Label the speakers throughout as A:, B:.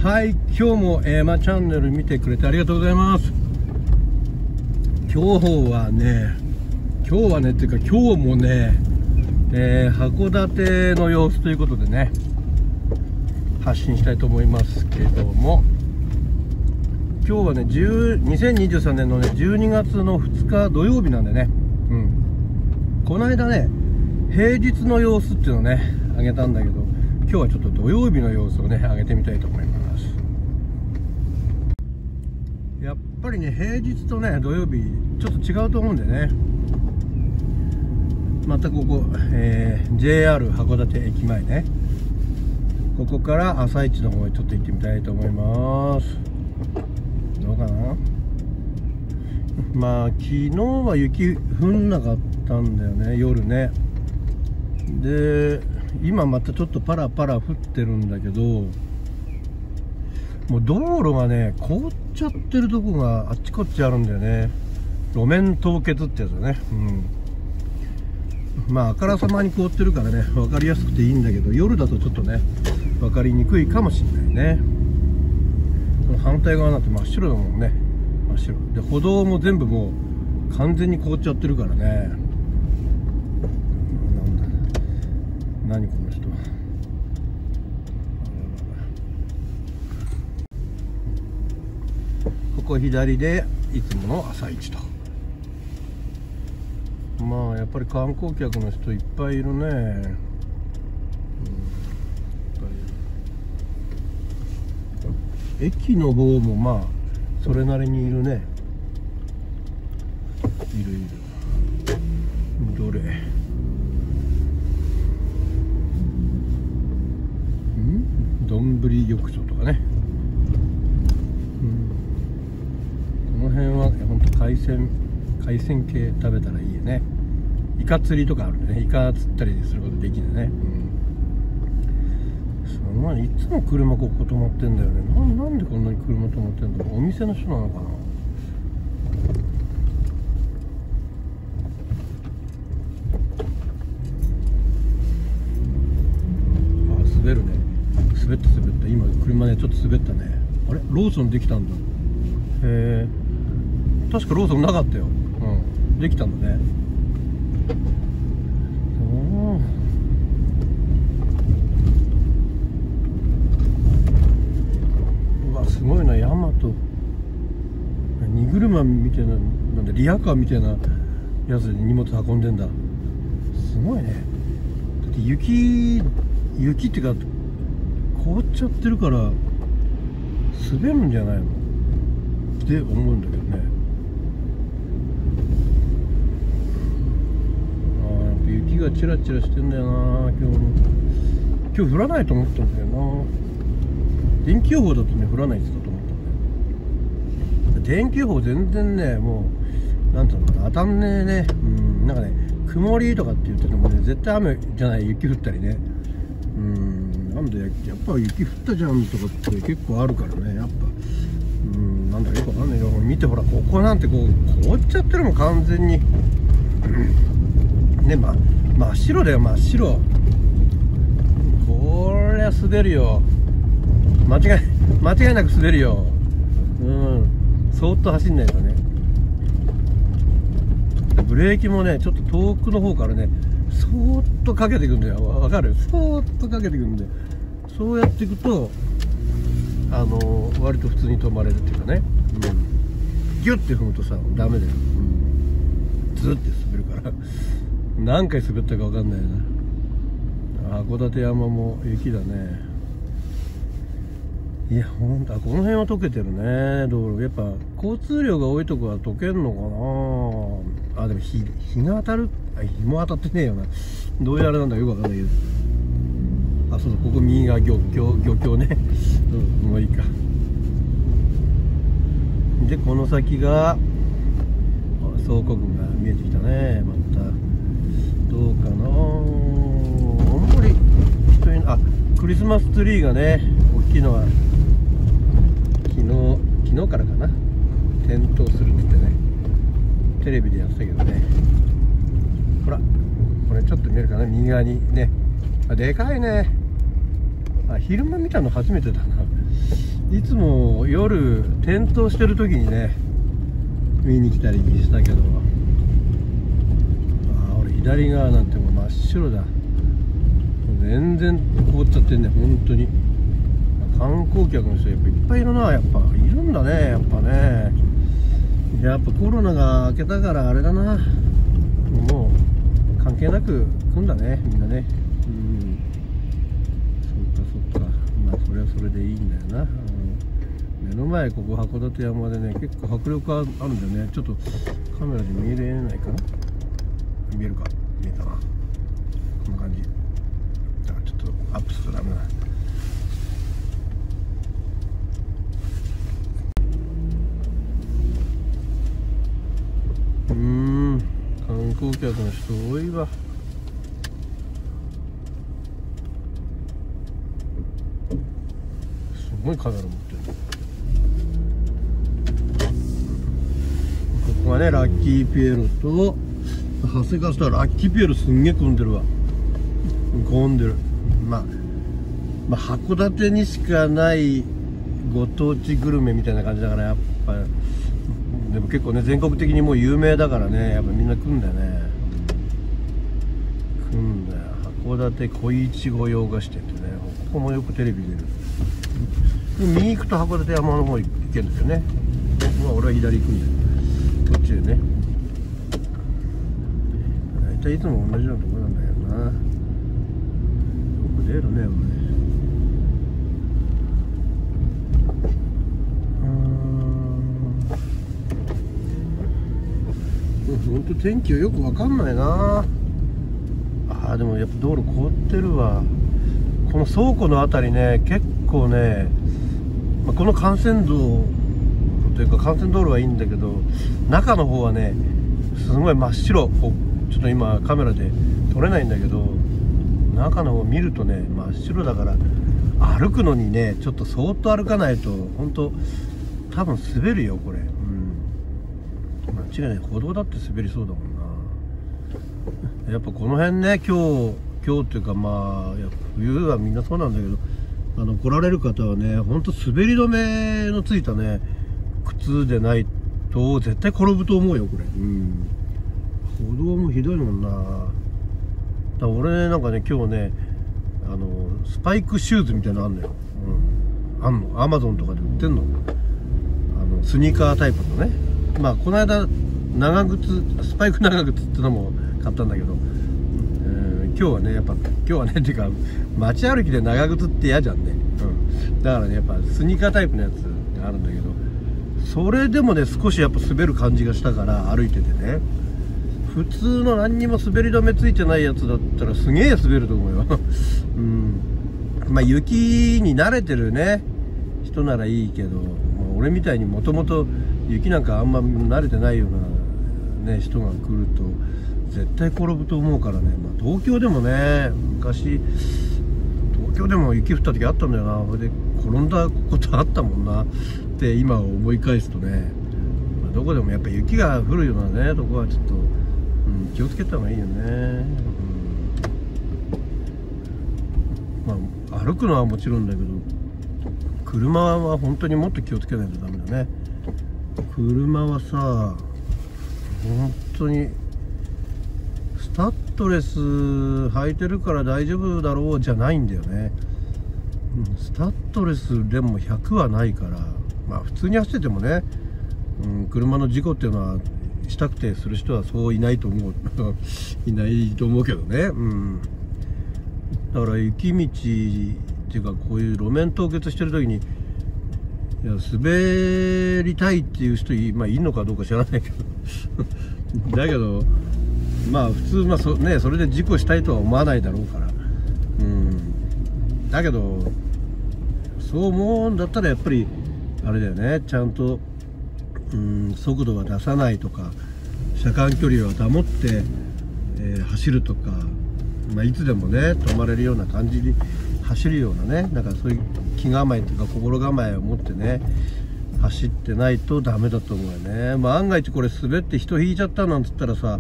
A: はい、今日もチャンネル見てくれてありがとうございます。今日はねっていうか今日もね、函館の様子ということでね発信したいと思いますけども、今日はね2023年のね12月の2日土曜日なんでね、この間ね平日の様子っていうのをねあげたんだけど、今日はちょっと土曜日の様子をね上げてみたいと思います。やっぱりね平日とね土曜日ちょっと違うと思うんでね、またここ、JR 函館駅前ね、ここから朝市の方へちょっと行ってみたいと思います。どうかな。まあ昨日は雪降んなかったんだよね、夜ね。で今またちょっとパラパラ降ってるんだけど、もう道路がね凍っちゃってるとこがあっちこっちあるんだよね。路面凍結ってやつだね。まああからさまに凍ってるからね分かりやすくていいんだけど、夜だとちょっとね分かりにくいかもしれないね。反対側なんて真っ白だもんね。真っ白で歩道も全部もう完全に凍っちゃってるからね。何この人。ここ左でいつもの朝市と。まあやっぱり観光客の人いっぱいいるね。駅の方もまあそれなりにいるね。いるどれ丼浴場とかね。この辺は本当海鮮系食べたらいいよね。イカ釣りとかあるんでね、イカ釣ったりすることできるね。その前にいつも車ここ止まってんだよね。なんでこんなに車止まってんだろう。お店の人なのかな。滑るね。滑った今車ねちょっと滑ったね。あれローソンできたんだ。へえ、確かローソンなかったよ。できたんだね。うわすごいな。ヤマト荷車みたいな、なんだリヤカーみたいなやつで荷物運んでんだ。すごいね。だって雪っていうか凍っちゃってるから滑るんじゃないのって思うんだけどね。やっぱ雪がチラチラしてんだよな。今日降らないと思ったんだよな。天気予報だとね降らないって言ったと思ったんだよ。天気予報全然ねもうなんていうのかな、当たんねえね。なんかね曇りとかって言っててもね絶対雨じゃない、雪降ったりね。なんでやっぱ雪降ったじゃんとかって結構あるからね。やっぱなんだかよくわかんないよ。見てほらここなんてこう凍っちゃってるもん完全に。ね真っ白だよ、真っ白。こりゃ滑るよ。間違いなく滑るよ。そーっと走んないとね。ブレーキもねちょっと遠くの方からねそーっとかけていくんだよ。わかる？そーっとかけていくんで、そうやっていくと割と普通に止まれるっていうかね。ギュッて踏むとさダメだよ。ズッて滑るから何回滑ったかわかんないな。函館山も雪だね。いやほんとこの辺は溶けてるね道路。やっぱ交通量が多いとこは溶けるのかな。でも日が当たる。日も当たってねえよな。どういうあれなんだかよくわかんないけど。そうここ右が漁協ね。もういいか。でこの先が倉庫群が見えてきたね。またどうかな。あんまり人いない。クリスマスツリーがね大きいのは昨日からかな点灯するって言ってねテレビでやってたけどね。ほらこれちょっと見えるかな、右側にね。でかいね。昼間見たの初めてだな。 いつも夜点灯してる時にね見に来たりしたけど、俺左側なんてもう真っ白だ。全然凍っちゃってんね、本当に。観光客の人やっぱいっぱいいるな。やっぱいるんだね、やっぱね。やっぱコロナが明けたからあれだな、もう関係なく来んだね、みんなね。そっか、まあそれはそれでいいんだよな。目の前ここ函館山でね、結構迫力あるんだよね。ちょっとカメラで見れないかな。見えるか、見えたな。こんな感じだから、ちょっとアップするとダメだ。観光客の人多いわ。すごいカメラ持ってる。ここがねラッキーピエロと長谷川さん、ラッキーピエロすんげえ混んでるわ。混んでる。まあ函館にしかないご当地グルメみたいな感じだから、やっぱでも結構ね全国的にもう有名だからね、やっぱみんな来んだよね。来んだよ。函館小いちご洋菓子店ってね、ここもよくテレビ出る。右行くと函館山の方行けるんですよね。まあ俺は左行くんで、こっちでね。大体いつも同じようなところなんだよな。よく出るね、俺。ほんと天気はよくわかんないな。でもやっぱ道路凍ってるわ。この倉庫の辺りね、結構ね、この幹線道というか幹線道路はいいんだけど、中の方はねすごい真っ白。ちょっと今カメラで撮れないんだけど、中の方見るとね真っ白だから、歩くのにねちょっとそーっと歩かないと本当多分滑るよこれ。間違いない。歩道だって滑りそうだもんな。やっぱこの辺ね、今日っていうか、まあいや冬はみんなそうなんだけど、来られる方はねほんと滑り止めのついたね靴でないと絶対転ぶと思うよこれ。歩道もひどいもんな。だから俺なんかね今日ねスパイクシューズみたいなのあんのよ。あんの、アマゾンとかで売ってんの。スニーカータイプのね。まあこの間長靴、スパイク長靴ってのも買ったんだけど、今日はねっていうか街歩きで長靴って嫌じゃんね。だからねやっぱスニーカータイプのやつがあるんだけど、それでもね少しやっぱ滑る感じがしたから歩いててね、普通の何にも滑り止めついてないやつだったらすげえ滑ると思うよ。まあ雪に慣れてるね人ならいいけど、俺みたいにもともと雪なんかあんま慣れてないような、ね、人が来ると絶対転ぶと思うからね。東京でもね昔東京でも雪降った時あったんだよな。それで転んだことあったもんなって今思い返すとね、どこでもやっぱ雪が降るようなねとこはちょっと、気をつけた方がいいよね。歩くのはもちろんだけど、車は本当にもっと気をつけないとダメだね。車はさ本当にスタッドレス履いてるから大丈夫だろうじゃないんだよね。スタッドレスでも100はないから、普通に走っててもね、車の事故っていうのはしたくてする人はそういないと思ういないと思うけどね。だから雪道っていうかこういう路面凍結してる時に、いや滑りたいっていう人いるのかどうか知らないけどだけど普通それで事故したいとは思わないだろうから、だけどそう思うんだったらやっぱりあれだよね、ちゃんと速度は出さないとか、車間距離を保って、走るとか、いつでもね止まれるような感じに走るようなね、なんかそういう気構えというか心構えを持ってね走ってないとダメだと思うよね。万が一これ滑って人引いちゃったなんつったらさ、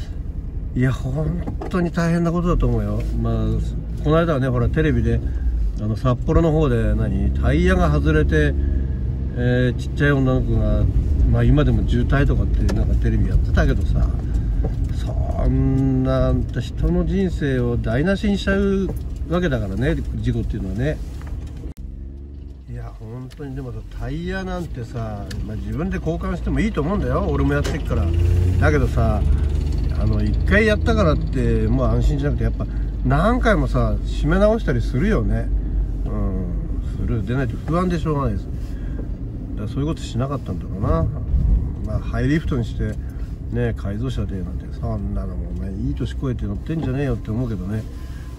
A: いや本当に大変なことだと思うよ。この間はねほらテレビで札幌の方でタイヤが外れて、ちっちゃい女の子が、まあ、今でも渋滞とかってなんかテレビやってたけどさ、そんな人の人生を台無しにしちゃうわけだからね、事故っていうのはね。いや本当にでもさ、タイヤなんてさ、まあ、自分で交換してもいいと思うんだよ、俺もやってっから。だけどさ、1回やったからってもう安心じゃなくて、やっぱ何回もさ締め直したりするよね。する。でないと不安でしょうがないです。だからそういうことしなかったんだろうな。まあハイリフトにしてね、改造車でなんてそんなのもね、いい年越えて乗ってんじゃねえよって思うけどね。いや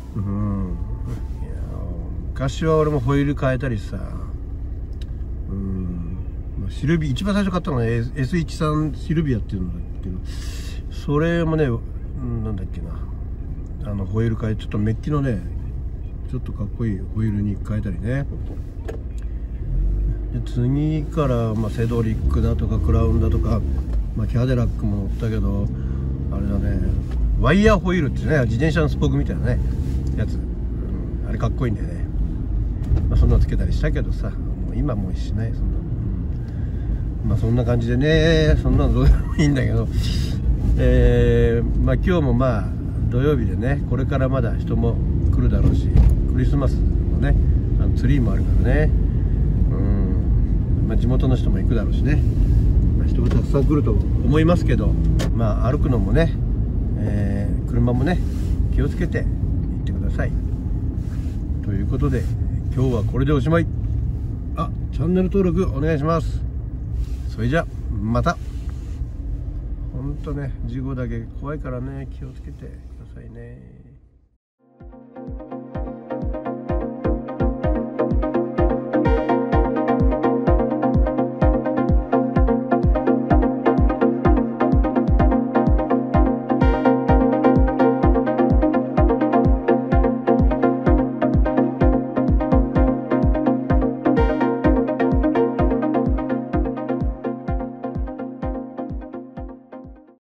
A: 昔は俺もホイール変えたりさ、シルビ、一番最初買ったのは S13 シルビアっていうんだけど、それもね、なんだっけな、ホイール変え、ちょっとメッキのね、ちょっとかっこいいホイールに変えたりね。で次から、まあ、セドリックだとかクラウンだとか、まあ、キャデラックも乗ったけど、あれだね、ワイヤーホイールってね、自転車のスポークみたいなねやつ、あれかっこいいんだよね。まあ、そんなのつけたりしたけどさ、もう今もうしない、そんなの。まあそんな感じでね、そんなのどうでもいいんだけど、まあ今日もまあ土曜日でね、これからまだ人も来るだろうし、クリスマスのね、ツリーもあるからね、まあ、地元の人も行くだろうしね、まあ、人がたくさん来ると思いますけど、まあ歩くのもね、車もね気をつけて行ってください。ということで今日はこれでおしまい。チャンネル登録お願いします。それじゃまた。ほんとね、事故だけ怖いからね、気をつけてくださいね。